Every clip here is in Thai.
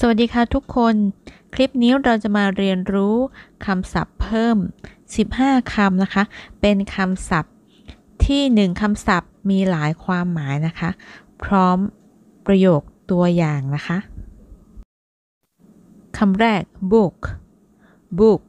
สวัสดีค่ะทุกคนคลิปนี้เราจะมาเรียนรู้คำศัพท์เพิ่ม15คำนะคะเป็นคำศัพท์ที่1คำศัพท์มีหลายความหมายนะคะพร้อมประโยคตัวอย่างนะคะคำแรก book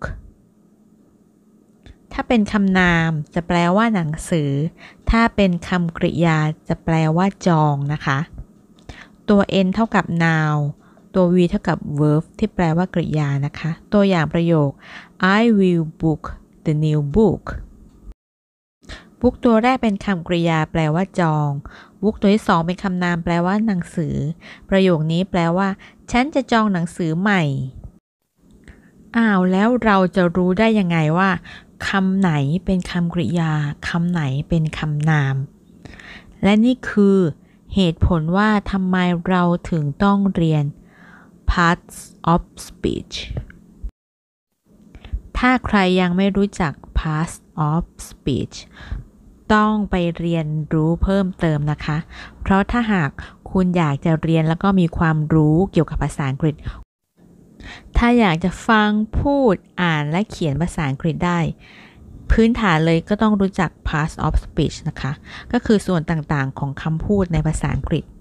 ถ้าเป็นคำนามจะแปลว่าหนังสือถ้าเป็นคำกริยาจะแปลว่าจองนะคะตัว n เท่ากับ noun ตัว v เท่ากับ verb ที่แปลว่ากริยานะคะตัวอย่างประโยค I will book the new book book ตัวแรกเป็นคำกริยาแปลว่าจอง book ตัวที่2เป็นคำนามแปลว่าหนังสือประโยคนี้แปลว่าฉันจะจองหนังสือใหม่แล้วเราจะรู้ได้ยังไงว่าคำไหนเป็นคำกริยาคำไหนเป็นคำนามและนี่คือเหตุผลว่าทำไมเราถึงต้องเรียน parts of speech ถ้าใครยังไม่รู้จัก parts of speech ต้องไปเรียนรู้เพิ่มเติมนะคะเพราะถ้าหากคุณอยากจะเรียนแล้วก็มีความรู้เกี่ยวกับภาษาอังกฤษถ้าอยากจะฟังพูดอ่านและเขียนภาษาอังกฤษได้พื้นฐานเลยก็ต้องรู้จัก parts of speech นะคะก็คือส่วนต่างๆของคำพูดในภาษาอังกฤษ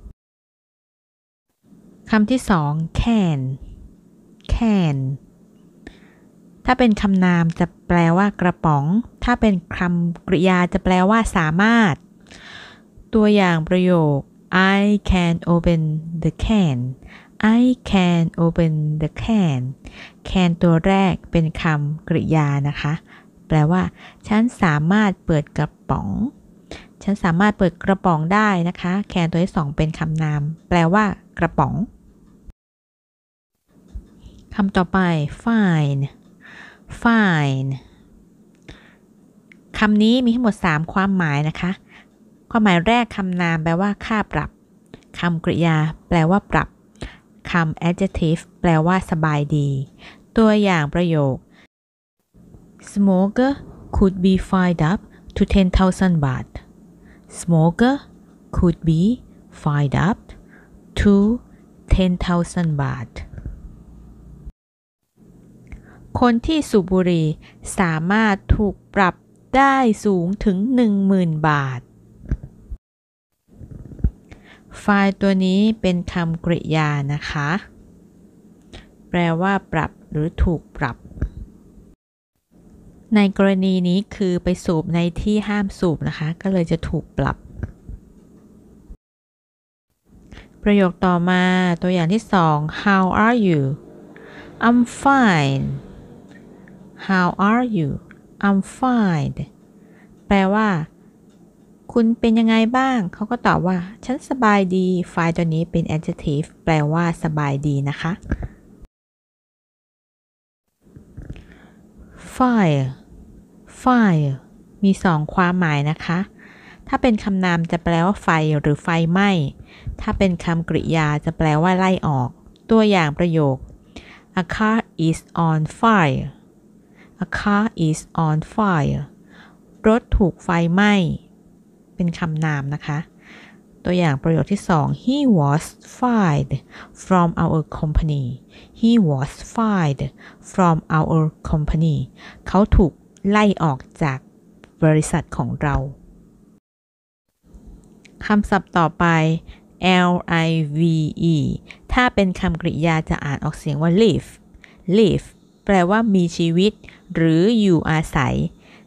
คำที่2 can ถ้าเป็นคำนามจะแปลว่ากระป๋องถ้าเป็นคำกริยาจะแปลว่าสามารถตัวอย่างประโยค I can open the can I can open the can ตัวแรกเป็นคำกริยานะคะแปลว่าฉันสามารถเปิดกระป๋องฉันสามารถเปิดกระป๋องได้นะคะ can ตัวที่2เป็นคำนามแปลว่ากระป๋องคำต่อไป fine คำนี้มีทั้งหมด3ความหมายนะคะความหมายแรกคำนามแปลว่าค่าปรับคำกริยาแปลว่าปรับคำ adjective แปลว่าสบายดีตัวอย่างประโยค Smoker could be fined up to 10,000 baht Smoker could be fined up to 10,000 bahtคนที่สูบบุหรี่สามารถถูกปรับได้สูงถึง 10,000 บาทไฟล์ตัวนี้เป็นคำกริยานะคะแปลว่าปรับหรือถูกปรับในกรณีนี้คือไปสูบในที่ห้ามสูบนะคะก็เลยจะถูกปรับประโยคต่อมาตัวอย่างที่2 How are you I'm fine How are you I'm fine แปลว่าคุณเป็นยังไงบ้างเขาก็ตอบว่าฉันสบายดีไฟล์ตัวนี้เป็น adjective แปลว่าสบายดีนะคะ fire มี2ความหมายนะคะถ้าเป็นคำนามจะแปลว่าไฟหรือไฟไหม้ถ้าเป็นคำกริยาจะแปลว่าไล่ออกตัวอย่างประโยค A car is on fire A car is on fire รถถูกไฟไหม้เป็นคำนามนะคะตัวอย่างประโยคที่2 He was fired from our company He was fired from our company เขาถูกไล่ออกจากบริษัทของเราคำศัพท์ต่อไป live ถ้าเป็นคำกริยาจะอ่านออกเสียงว่า live แปลว่ามีชีวิตหรืออยู่อาศัย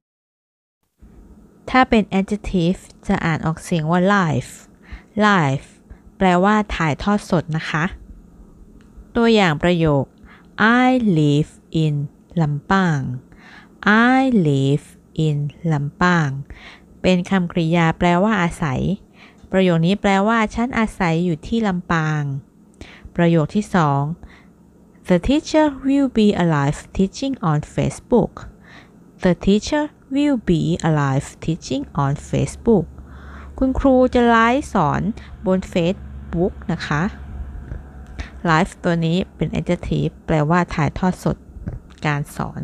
ถ้าเป็น adjective จะอ่านออกเสียงว่า live แปลว่าถ่ายทอดสดนะคะตัวอย่างประโยค I live in ลำปาง I live in ลำปางเป็นคำกริยาแปลว่าอาศัยประโยคนี้แปลว่าฉันอาศัยอยู่ที่ลำปางประโยคที่2 The teacher will be alive teaching on Facebook The teacher will be alive teaching on Facebook คุณครูจะไลฟ์สอนบน Facebook นะคะ Live ตัวนี้เป็น adjective แปลว่าถ่ายทอดสดการสอน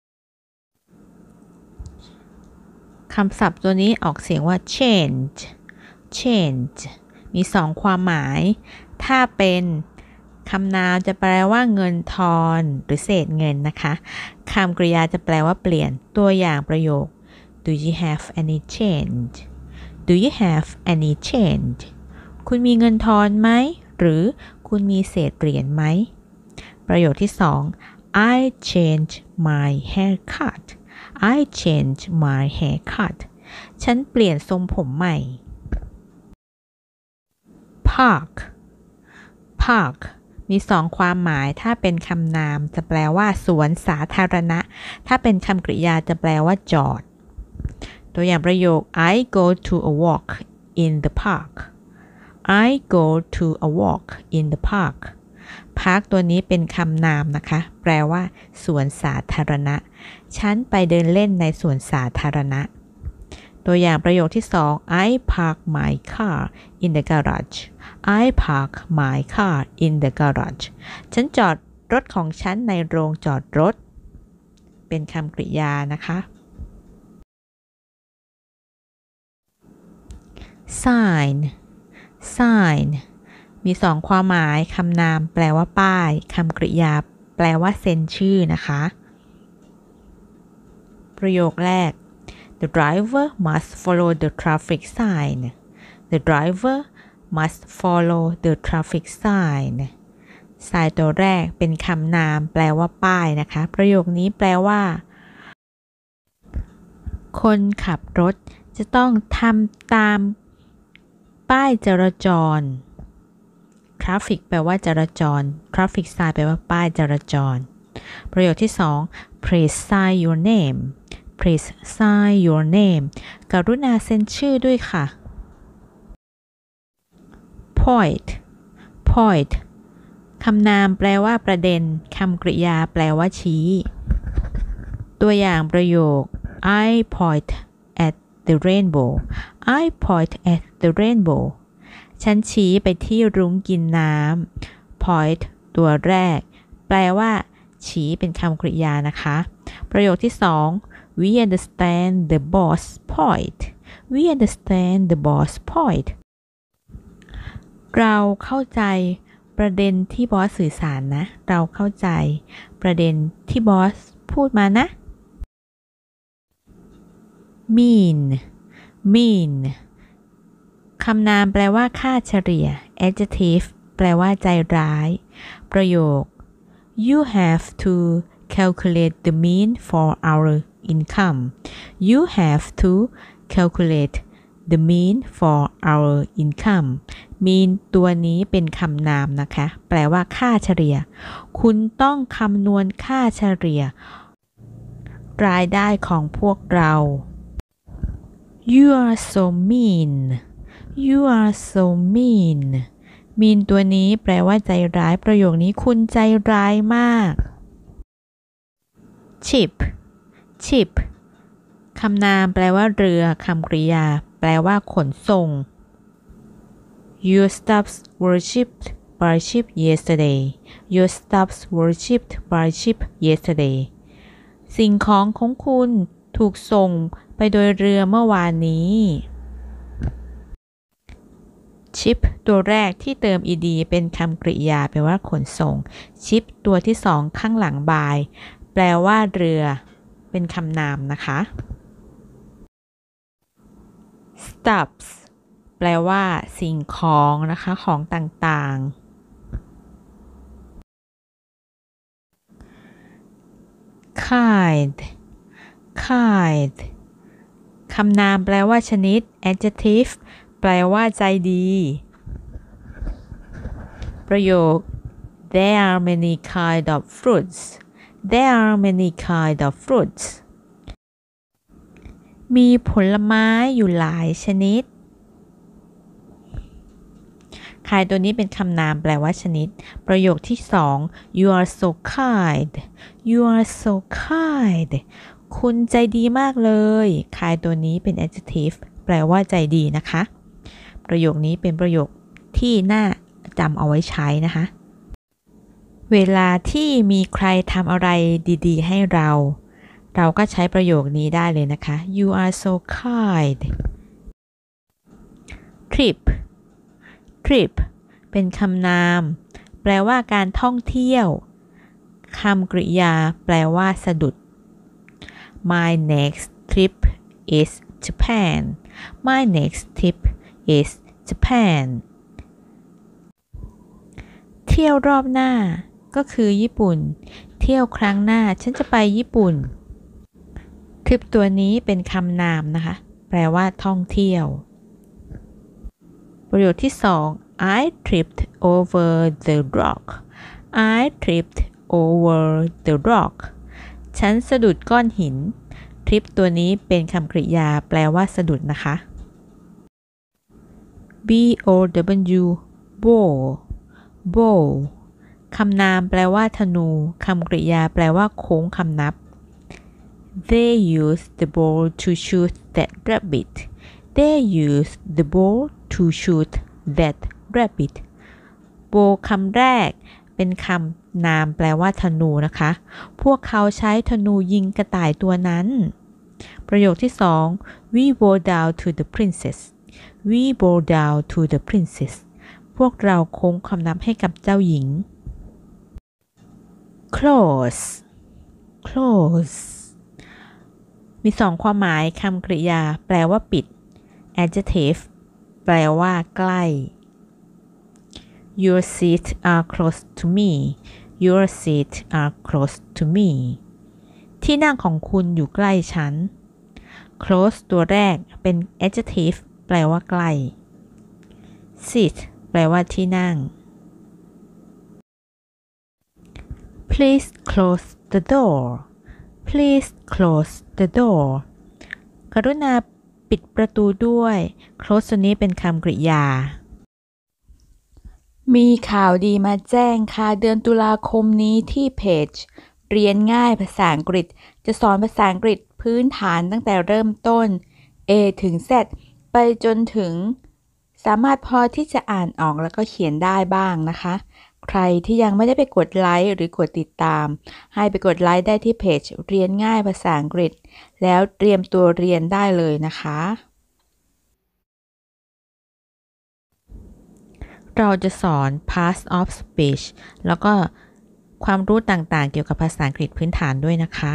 คำศัพท์ตัวนี้ออกเสียงว่า change มี2ความหมายถ้าเป็นคำนามจะแปลว่าเงินทอนหรือเศษเงินนะคะคำกริยาจะแปลว่าเปลี่ยนตัวอย่างประโยค Do you have any change Do you have any change คุณมีเงินทอนไหมหรือคุณมีเศษเหรียญไหมประโยคที่2 I change my haircut I change my haircut ฉันเปลี่ยนทรงผมใหม่ Park Park มี2ความหมายถ้าเป็นคำนามจะแปลว่าสวนสาธารณะถ้าเป็นคำกริยาจะแปลว่าจอดตัวอย่างประโยค I go to a walk in the park I go to a walk in the park park ตัวนี้เป็นคำนามนะคะแปลว่าสวนสาธารณะฉันไปเดินเล่นในสวนสาธารณะตัวอย่างประโยคที่2 I park my car in the garage I park my car in the garage ฉันจอดรถของฉันในโรงจอดรถเป็นคำกริยานะคะ sign sign มี2ความหมายคำนามแปลว่าป้ายคำกริยาแปลว่าเซ็นชื่อนะคะประโยคแรก The driver must follow the traffic sign The driver must follow the traffic sign sign ตัวแรกเป็นคำนามแปลว่าป้ายนะคะประโยคนี้แปลว่าคนขับรถจะต้องทำตามป้ายจราจร traffic แปลว่าจราจร traffic sign แปลว่าป้ายจราจรประโยคที่2 Please sign your name Please sign your name กรุณาเซ็นชื่อด้วยค่ะ Point Point คำนามแปลว่าประเด็นคำกริยาแปลว่าชี้ตัวอย่างประโยค I point at the rainbow I point at the rainbow ฉันชี้ไปที่รุ้งกินน้ำ point ตัวแรกแปลว่าชี้เป็นคำกริยานะคะประโยคที่2 We understand the boss point We understand the boss point เราเข้าใจประเด็นที่บอสสื่อสารนะเราเข้าใจประเด็นที่บอสพูดมานะ mean mean คำนามแปลว่าค่าเฉลี่ย adjective แปลว่าใจร้ายประโยค You have to calculate the mean for our income You have to calculate the mean for our income mean ตัวนี้เป็นคำนามนะคะแปลว่าค่าเฉลี่ยคุณต้องคำนวณค่าเฉลี่ยรายได้ของพวกเรา You are so mean You are so mean mean ตัวนี้แปลว่าใจร้ายประโยคนี้คุณใจร้ายมาก Ship Ship คำนามแปลว่าเรือคำกริยาแปลว่าขนส่ง Your stuffs were shipped by ship yesterday Your stuffs were shipped by ship yesterday สิ่งของของคุณถูกส่งไปโดยเรือเมื่อวานนี้ Ship ตัวแรกที่เติม ed เป็นคำกริยาแปลว่าขนส่ง Ship ตัวที่2ข้างหลังบายแปลว่าเรือเป็นคำนามนะคะ Stuffs แปลว่าสิ่งของนะคะของต่างๆ kind kind คำนามแปลว่าชนิด adjective แปลว่าใจดีประโยค There are many kind of fruits There are many kind of fruits มีผลไม้อยู่หลายชนิด kind ตัวนี้เป็นคำนามแปลว่าชนิดประโยคที่2 You are so kind You are so kind คุณใจดีมากเลย kind ตัวนี้เป็น adjective แปลว่าใจดีนะคะประโยคนี้เป็นประโยคที่น่าจำเอาไว้ใช้นะคะเวลาที่มีใครทำอะไรดีๆให้เราก็ใช้ประโยคนี้ได้เลยนะคะ You are so kind trip trip เป็นคำนามแปลว่าการท่องเที่ยวคำกริยาแปลว่าสะดุด My next trip is Japan My next trip is Japan เที่ยวรอบหน้าก็คือญี่ปุ่นเที่ยวครั้งหน้าฉันจะไปญี่ปุ่นทริปตัวนี้เป็นคำนามนะคะแปลว่าท่องเที่ยวประโยคที่2 I tripped over the rock I tripped over the rock ฉันสะดุดก้อนหินทริปตัวนี้เป็นคำกริยาแปลว่าสะดุดนะคะ bow bow bow คำนามแปลว่าธนูคำกริยาแปลว่าโค้งคำนับ They used the bow to shoot that rabbit They used the bow to shoot that rabbit bow คำแรกเป็นคำนามแปลว่าธนูนะคะพวกเขาใช้ธนูยิงกระต่ายตัวนั้นประโยคที่2 We bow down to the princess We bow down to the princess พวกเราโค้งคำนับให้กับเจ้าหญิง Close close มี2ความหมายคำกริยาแปลว่าปิด adjective แปลว่าใกล้ Your seats are close to me Your seats are close to me ที่นั่งของคุณอยู่ใกล้ฉัน close ตัวแรกเป็น adjective แปลว่าใกล้ seat แปลว่าที่นั่ง Please close the door Please close the door กรุณาปิดประตูด้วย close ตัวนี้เป็นคำกริยามีข่าวดีมาแจ้งค่ะเดือนตุลาคมนี้ที่เพจเรียนง่ายภาษาอังกฤษจะสอนภาษาอังกฤษพื้นฐานตั้งแต่เริ่มต้น A ถึง Z ไปจนถึงสามารถพอที่จะอ่านออกแล้วก็เขียนได้บ้างนะคะใครที่ยังไม่ได้ไปกดไลค์หรือกดติดตามให้ไปกดไลค์ได้ที่เพจเรียนง่ายภาษาอังกฤษแล้วเตรียมตัวเรียนได้เลยนะคะเราจะสอน parts of speech แล้วก็ความรู้ต่างๆเกี่ยวกับภาษาอังกฤษพื้นฐานด้วยนะคะ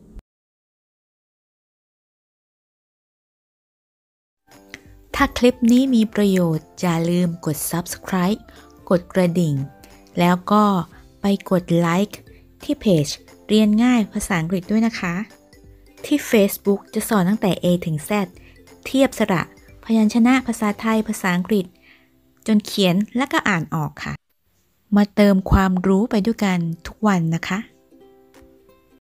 ถ้าคลิปนี้มีประโยชน์อย่าลืมกด subscribe กดกระดิ่งแล้วก็ไปกดไลค์ที่เพจเรียนง่ายภาษาอังกฤษด้วยนะคะที่ Facebook จะสอนตั้งแต่ A ถึง Z เทียบสระพยัญชนะภาษาไทยภาษาอังกฤษจนเขียนและก็อ่านออกค่ะมาเติมความรู้ไปด้วยกันทุกวันนะคะ